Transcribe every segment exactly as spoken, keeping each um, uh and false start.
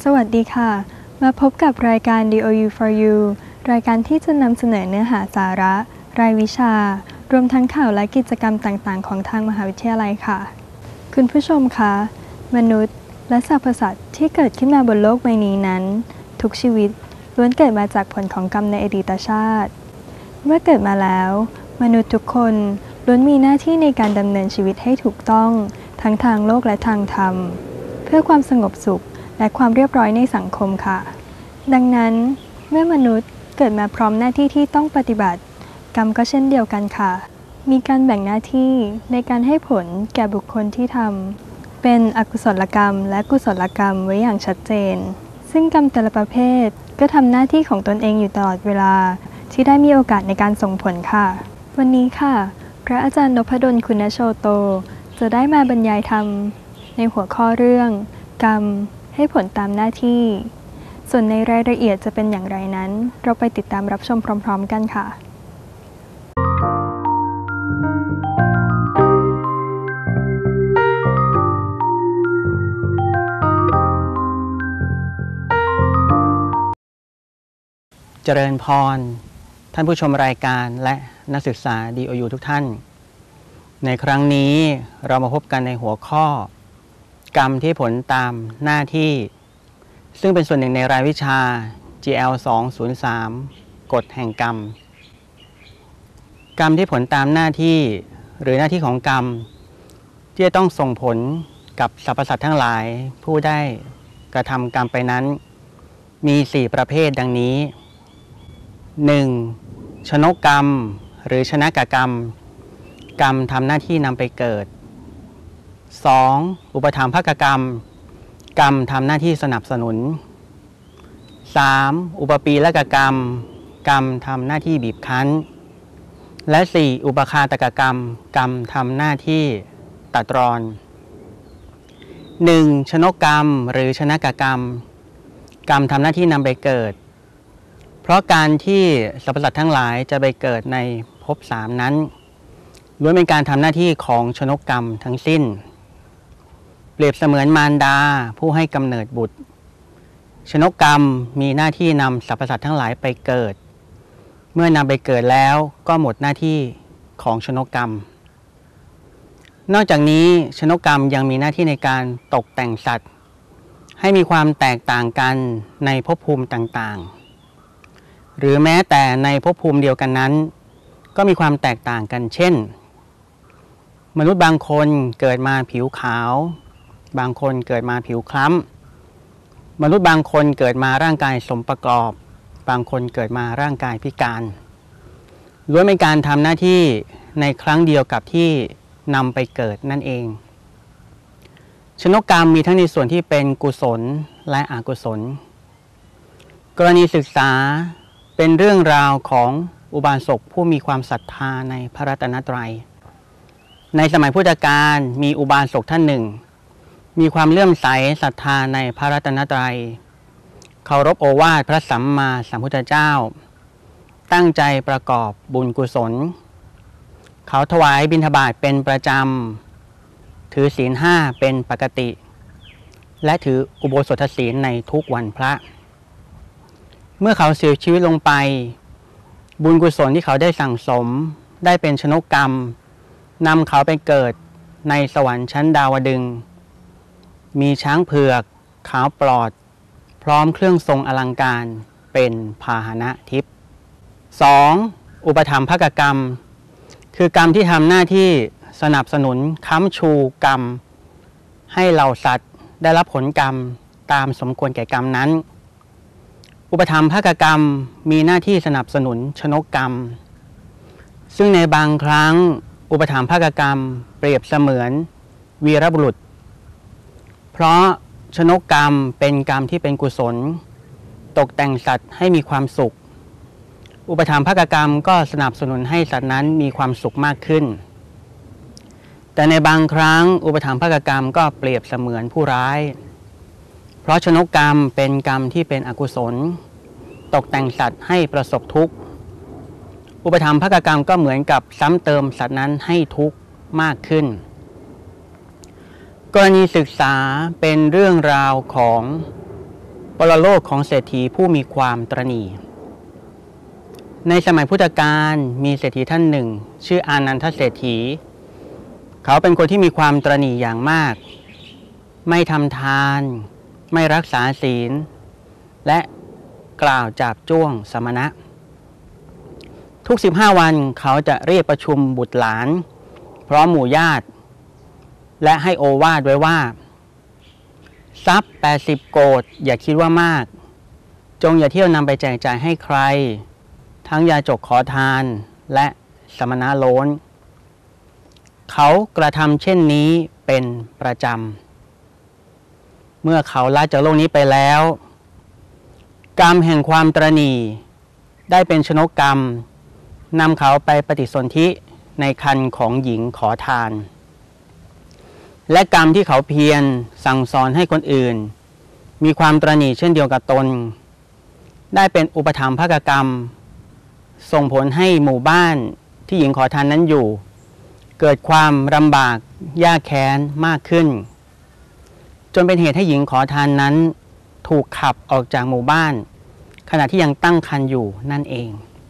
วัสดีค่ะมาพบกับรายการ ดี โอ ยู for You รายการที่จะนำเสนอเนื้อหาสาระรายวิชารวมทั้งข่าวและกิจกรรมต่างๆของทางมหาวิทยาลัยค่ะคุณผู้ชมคะมนุษย์และสรรพสัตว์ที่เกิดขึ้นมาบนโลกใบนี้นั้นทุกชีวิตล้วนเกิดมาจากผลของกรรมในอดีตชาติเมื่อเกิดมาแล้วมนุษย์ทุกคนล้วนมีหน้าที่ในการดำเนินชีวิตให้ถูกต้องทั้งทางโลกและทางธรรมเพื่อความสงบสุขและความเรียบร้อยในสังคมค่ะดังนั้นเมื่อมนุษย์เกิดมาพร้อมหน้าที่ที่ต้องปฏิบัติกรรมก็เช่นเดียวกันค่ะมีการแบ่งหน้าที่ในการให้ผลแก่บุคคลที่ทำเป็นอกุศลกรรมและกุศลกรรมไว้อย่างชัดเจนซึ่งกรรมแต่ละประเภทก็ทำหน้าที่ของตนเองอยู่ตลอดเวลาที่ได้มีโอกาสในการส่งผลค่ะวันนี้ค่ะพระอาจารย์นพดลคุณโชโตจะได้มาบรรยายธรรมในหัวข้อเรื่องกรรมให้ผลตามหน้าที่ส่วนในรายละเอียดจะเป็นอย่างไรนั้นเราไปติดตามรับชมพร้อมๆกันค่ะเจริญพรท่านผู้ชมรายการและนักศึกษา ดี โอ ยู ทุกท่านในครั้งนี้เรามาพบกันในหัวข้อกรรมที่ผลตามหน้าที่ซึ่งเป็นส่วนหนึ่งในรายวิชา จี แอล สองศูนย์สาม กฎแห่งกรรมกรรมที่ผลตามหน้าที่หรือหน้าที่ของกรรมที่จะต้องส่งผลกับสรรพสัตว์ทั้งหลายผู้ได้กระทำกรรมไปนั้นมีสี่ประเภทดังนี้ หนึ่ง. ชนกกรรมหรือชนะกกรรมกรรมทำหน้าที่นำไปเกิด สอง. อุปถัมภกกรรมกรรมทำหน้าที่สนับสนุน สาม. อุปปีละกกรรมกรรมทำหน้าที่บีบคั้นและ สี่. อุปคาตกกรรมกรรมทำหน้าที่ตัดรอน หนึ่ง. ชนกกรรมหรือชนะกกรรมกรรมทำหน้าที่นำไปเกิดเพราะการที่สรรพสัตว์ทั้งหลายจะไปเกิดในภพสามนั้นล้วนเป็นการทำหน้าที่ของชนกกรรมทั้งสิ้นเปรียบเสมือนมารดาผู้ให้กำเนิดบุตรชนกกรรมมีหน้าที่นำสรรพสัตว์ทั้งหลายไปเกิดเมื่อนำไปเกิดแล้วก็หมดหน้าที่ของชนกกรรมนอกจากนี้ชนกกรรมยังมีหน้าที่ในการตกแต่งสัตว์ให้มีความแตกต่างกันในภพภูมิต่างๆหรือแม้แต่ในภพภูมิเดียวกันนั้นก็มีความแตกต่างกันเช่นมนุษย์บางคนเกิดมาผิวขาวบางคนเกิดมาผิวคล้ำมนุษย์บางคนเกิดมาร่างกายสมประกอบบางคนเกิดมาร่างกายพิการล้วนเป็นการทำหน้าที่ในครั้งเดียวกับที่นำไปเกิดนั่นเองชนกกรรมมีทั้งในส่วนที่เป็นกุศลและอกุศลกรณีศึกษาเป็นเรื่องราวของอุบาสกผู้มีความศรัทธาในพระรัตนตรัยในสมัยพุทธกาลมีอุบาสกท่านหนึ่งมีความเลื่อมใสศรัทธาในพระรัตนตรัยเคารพโอวาทพระสัมมาสัมพุทธเจ้าตั้งใจประกอบบุญกุศลเขาถวายบิณฑบาตเป็นประจำถือศีลห้าเป็นปกติและถืออุโบสถศีลในทุกวันพระเมื่อเขาเสียชีวิตลงไปบุญกุศลที่เขาได้สั่งสมได้เป็นชนกกรรมนำเขาไปเกิดในสวรรค์ชั้นดาวดึงส์มีช้างเผือกขาวปลอดพร้อมเครื่องทรงอลังการเป็นพาหนะทิพย์ สอง. อุปถัมภกกรรมคือกรรมที่ทำหน้าที่สนับสนุนค้ำชูกรรมให้เหล่าสัตว์ได้รับผลกรรมตามสมควรแก่กรรมนั้นอุปถัมภกกรรมมีหน้าที่สนับสนุนชนกกรรมซึ่งในบางครั้งอุปถัมภกกรรมเปรียบเสมือนวีรบุรุษเพราะชนกกรรมเป็นกรรมที่เป็นกุศลตกแต่งสัตว์ให้มีความสุขอุปถัมภกกรรมก็สนับสนุนให้สัตว์นั้นมีความสุขมากขึ้นแต่ในบางครั้งอุปถัมภกกรรมก็เปรียบเสมือนผู้ร้ายเพราะชนกกรรมเป็นกรรมที่เป็นอกุศลตกแต่งสัตว์ให้ประสบทุกข์อุปถัมภกกรรมก็เหมือนกับซ้ำเติมสัตว์นั้นให้ทุกข์มากขึ้น กรณีศึกษาเป็นเรื่องราวของปรโลกของเศรษฐีผู้มีความตระหนี่ในสมัยพุทธกาลมีเศรษฐีท่านหนึ่งชื่ออานันทเศรษฐีเขาเป็นคนที่มีความตระหนี่อย่างมากไม่ทำทานไม่รักษาศีลและกล่าวจาบจ้วงสมณะทุกสิบห้าวันเขาจะเรียกประชุมบุตรหลานพร้อมหมู่ญาติและให้โอวาทไว้ว่าทรัพย์แปดสิบโกฏอย่าคิดว่ามากจงอย่าเที่ยวนำไปแจกจ่ายให้ใครทั้งยาจกขอทานและสมณะโล้นเขากระทำเช่นนี้เป็นประจำเมื่อเขาละจากโลกนี้ไปแล้วกรรมแห่งความตระหนี่ได้เป็นชนกกรรมนำเขาไปปฏิสนธิในครรภ์ของหญิงขอทานและกรรมที่เขาเพียรสั่งสอนให้คนอื่นมีความตระหนี่เช่นเดียวกับตนได้เป็นอุปถัมภกกรรมส่งผลให้หมู่บ้านที่หญิงขอทานนั้นอยู่เกิดความลำบากยากแค้นมากขึ้นจนเป็นเหตุให้หญิงขอทานนั้นถูกขับออกจากหมู่บ้านขณะที่ยังตั้งครรภ์อยู่นั่นเอง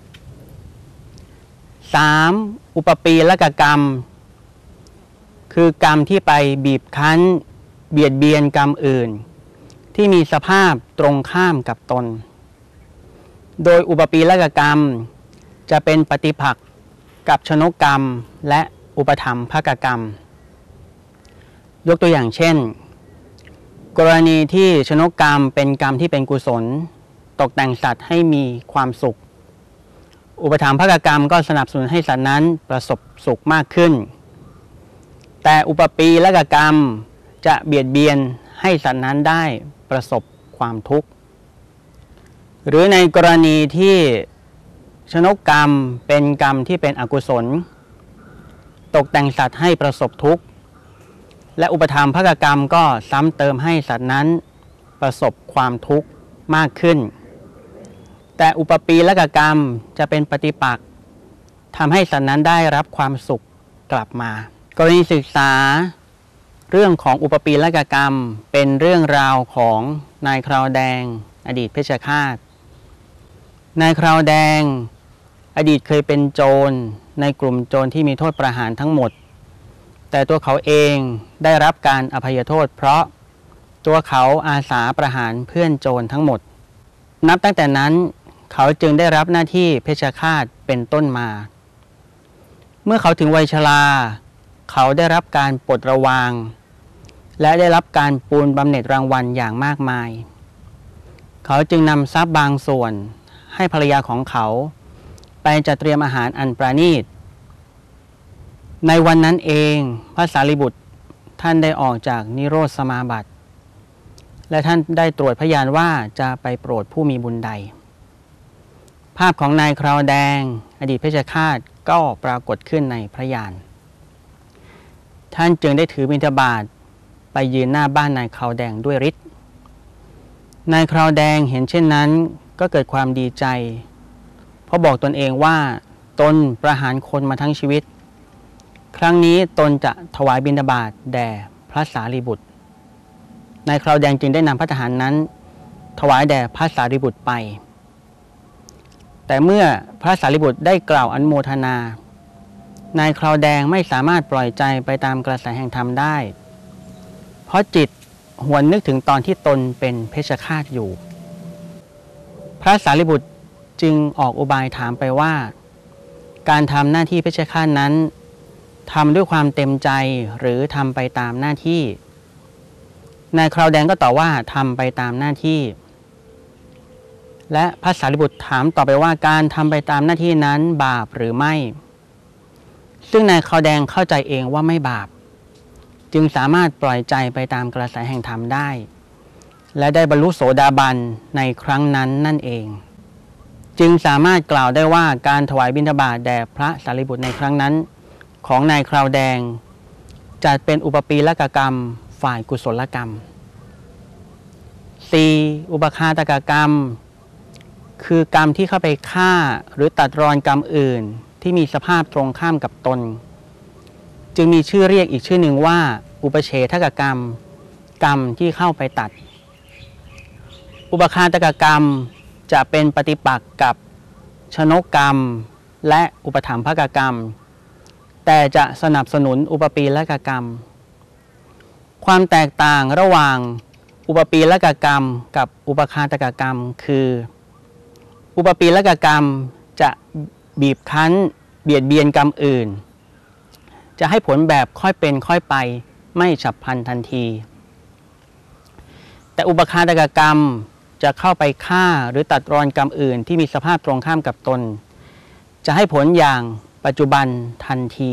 สาม. อุปปีละกกรรมคือกรรมที่ไปบีบคั้นเบียดเบียนกรรมอื่นที่มีสภาพตรงข้ามกับตนโดยอุปปีละกกรรมจะเป็นปฏิปักษ์กับชนกกรรมและอุปถัมภกกรรมยกตัวอย่างเช่นกรณีที่ชนกกรรมเป็นกรรมที่เป็นกุศลตกแต่งสัตว์ให้มีความสุขอุปถัมภกกรรมก็สนับสนุนให้สัตว์นั้นประสบสุขมากขึ้นแต่อุปปีละกกรรมจะเบียดเบียนให้สัตว์นั้นได้ประสบความทุกข์หรือในกรณีที่ชนกกรรมเป็นกรรมที่เป็นอกุศลตกแต่งสัตว์ให้ประสบทุกข์และอุปถัมภกกรรมก็ซ้ำเติมให้สัตว์นั้นประสบความทุกข์มากขึ้นแต่อุปปีละกกรรมจะเป็นปฏิปักษ์ทำให้สัตว์นั้นได้รับความสุขกลับมากรณีศึกษาเรื่องของอุปปีละกกรรมเป็นเรื่องราวของนายคราวแดงอดีตเพชฌฆาตนายคราวแดงอดีตเคยเป็นโจรในกลุ่มโจรที่มีโทษประหารทั้งหมดแต่ตัวเขาเองได้รับการอภัยโทษเพราะตัวเขาอาสาประหารเพื่อนโจรทั้งหมดนับตั้งแต่นั้นเขาจึงได้รับหน้าที่เพชฌฆาตเป็นต้นมาเมื่อเขาถึงวัยชราเขาได้รับการปลดระวางและได้รับการปูนบำเหน็จรางวัลอย่างมากมายเขาจึงนำทรัพย์บางส่วนให้ภรรยาของเขาไปจัดเตรียมอาหารอันประณีตในวันนั้นเองพระสารีบุตรท่านได้ออกจากนิโรธสมาบัติและท่านได้ตรวจพยานว่าจะไปโปรดผู้มีบุญใดภาพของนายคราวแดงอดีตเพชฌฆาตก็ปรากฏขึ้นในพระญาณท่านจึงได้ถือบิณฑบาตไปยืนหน้าบ้านนายคราวแดงด้วยฤทธิ์นายคราวแดงเห็นเช่นนั้นก็เกิดความดีใจเพราะบอกตนเองว่าตนประหารคนมาทั้งชีวิตครั้งนี้ตนจะถวายบิณฑบาตแด่พระสารีบุตรนายคราวแดงจึงได้นำพระทหารนั้นถวายแด่พระสารีบุตรไปแต่เมื่อพระสารีบุตรได้กล่าวอนุโมทนานายคราวแดงไม่สามารถปล่อยใจไปตามกระแสแห่งธรรมได้เพราะจิตหวนนึกถึงตอนที่ตนเป็นเพชฌฆาตอยู่พระสารีบุตรจึงออกอุบายถามไปว่าการทำหน้าที่เพชฌฆาตนั้นทำด้วยความเต็มใจหรือทำไปตามหน้าที่นายคราวแดงก็ตอบว่าทำไปตามหน้าที่และพระสารีบุตรถามต่อไปว่าการทำไปตามหน้าที่นั้นบาปหรือไม่ซึ่งนายคราวแดงเข้าใจเองว่าไม่บาปจึงสามารถปล่อยใจไปตามกระแสแห่งธรรมได้และได้บรรลุโสดาบันในครั้งนั้นนั่นเองจึงสามารถกล่าวได้ว่าการถวายบิณฑบาตแด่พระสารีบุตรในครั้งนั้นของนายคราวแดงจัดเป็นอุปปีละกกรรมฝ่ายกุศลกรรม สี่. อุปฆาตกกรรมคือกรรมที่เข้าไปฆ่าหรือตัดรอนกรรมอื่นที่มีสภาพตรงข้ามกับตนจึงมีชื่อเรียกอีกชื่อหนึ่งว่าอุปเฉทกกรรมกรรมที่เข้าไปตัดอุปคาตกกรรมจะเป็นปฏิปักษ์กับชนกกรรมและอุปถัมภกกรรมแต่จะสนับสนุนอุปปีละกกรรมความแตกต่างระหว่างอุปปีละกกรรมกับอุปคาตกกรรมคืออุปปีละกกรรมจะบีบคั้นเบียดเบียนกรรมอื่นจะให้ผลแบบค่อยเป็นค่อยไปไม่ฉับพลันทันทีแต่อุปคาตกกรรมจะเข้าไปฆ่าหรือตัดรอนกรรมอื่นที่มีสภาพตรงข้ามกับตนจะให้ผลอย่างปัจจุบันทันที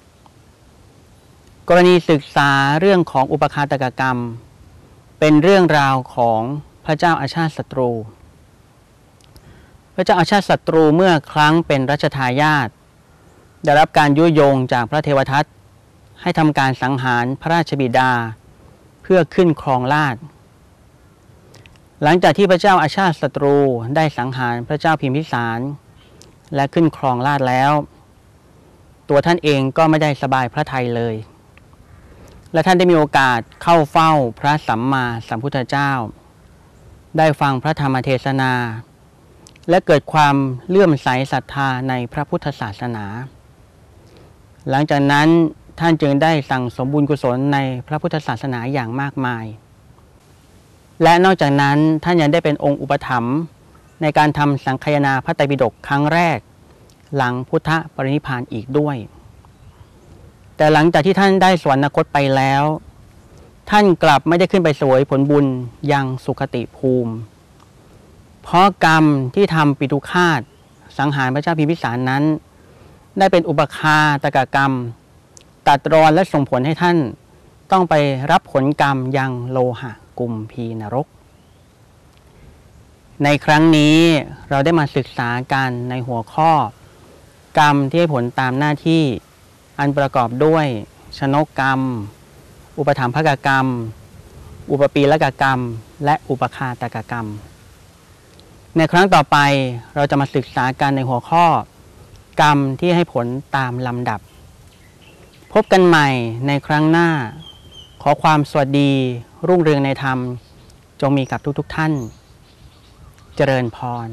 กรณีศึกษาเรื่องของอุปคาตกกรรมเป็นเรื่องราวของพระเจ้าอาชาติศัตรูพระเจ้าอาชาติศัตรูเมื่อครั้งเป็นรัชทายาทได้รับการยุยงจากพระเทวทัตให้ทำการสังหารพระราชบิดาเพื่อขึ้นครองราชย์หลังจากที่พระเจ้าอาชาติศัตรูได้สังหารพระเจ้าพิมพิสารและขึ้นครองราชย์แล้วตัวท่านเองก็ไม่ได้สบายพระทัยเลยและท่านได้มีโอกาสเข้าเฝ้าพระสัมมาสัมพุทธเจ้าได้ฟังพระธรรมเทศนาและเกิดความเลื่อมใสศรัทธาในพระพุทธศาสนาหลังจากนั้นท่านจึงได้สั่งสมบุญกุศลในพระพุทธศาสนาอย่างมากมายและนอกจากนั้นท่านยังได้เป็นองค์อุปถัมภ์ในการทำสังคายนาพระไตรปิฎกครั้งแรกหลังพุทธปรินิพพานอีกด้วยแต่หลังจากที่ท่านได้สวรรคตไปแล้วท่านกลับไม่ได้ขึ้นไปเสวยผลบุญยังสุคติภูมิเพราะกรรมที่ทำปิตุฆาตสังหารพระเจ้าพิมพิสารนั้นได้เป็นอุปคาตกกรรมตัดรอนและส่งผลให้ท่านต้องไปรับผลกรรมยังโลหะกุมพีนรกในครั้งนี้เราได้มาศึกษากันในหัวข้อกรรมที่ให้ผลตามหน้าที่อันประกอบด้วยชนกกรรมอุปถัมภกกรรมอุปปีละกกรรมและอุปคาตกกรรมในครั้งต่อไปเราจะมาศึกษากันในหัวข้อกรรมที่ให้ผลตามลำดับพบกันใหม่ในครั้งหน้าขอความสวัสดีรุ่งเรืองในธรรมจงมีกับทุกๆท่านเจริญพร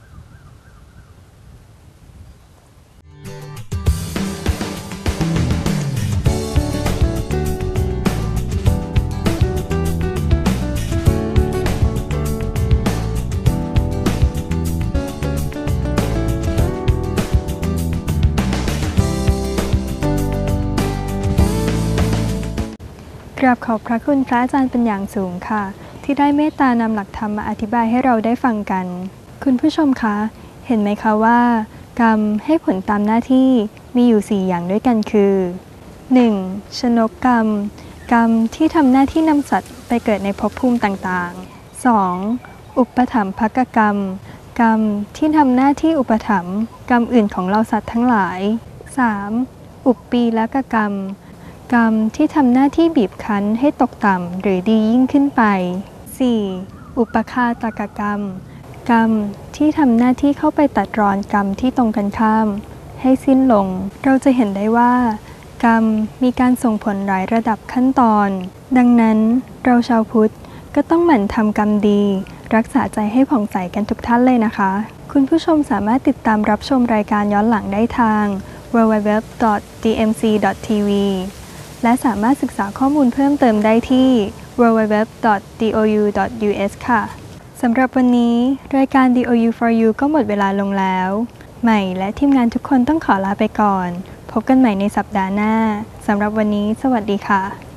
กราบขอบพระคุณพระอาจารย์เป็นอย่างสูงค่ะที่ได้เมตตานำหลักธรรมมาอธิบายให้เราได้ฟังกันคุณผู้ชมคะเห็นไหมคะว่ากรรมให้ผลตามหน้าที่มีอยู่สี่อย่างด้วยกันคือ หนึ่ง. ชนกกรรมกรรมที่ทำหน้าที่นำสัตว์ไปเกิดในภพภูมิต่างๆ สอง. อุปถัมภกกรรมกรรมที่ทำหน้าที่อุปถัมภ์กรรมอื่นของเราสัตว์ทั้งหลาย สาม. อุปปีละกกรรมกรรมที่ทำหน้าที่บีบคั้นให้ตกต่ำหรือดียิ่งขึ้นไป สี่. อุปคาตกกรรมกรรมที่ทำหน้าที่เข้าไปตัดรอนกรรมที่ตรงกันข้ามให้สิ้นลงเราจะเห็นได้ว่ากรรมมีการส่งผลหลายระดับขั้นตอนดังนั้นเราชาวพุทธก็ต้องหมั่นทำกรรมดีรักษาใจให้ผ่องใสกันทุกท่านเลยนะคะคุณผู้ชมสามารถติดตามรับชมรายการย้อนหลังได้ทาง ดับเบิลยู ดับเบิลยู ดับเบิลยู ดอท ดี เอ็ม ซี ดอท ที วีและสามารถศึกษาข้อมูลเพิ่มเติมได้ที่ ดับเบิลยู ดับเบิลยู ดับเบิลยู ดอท ดี โอ ยู ดอท ยู เอส ค่ะสำหรับวันนี้รายการ ดี โอ ยู for You ก็หมดเวลาลงแล้วใหม่และทีมงานทุกคนต้องขอลาไปก่อนพบกันใหม่ในสัปดาห์หน้าสำหรับวันนี้สวัสดีค่ะ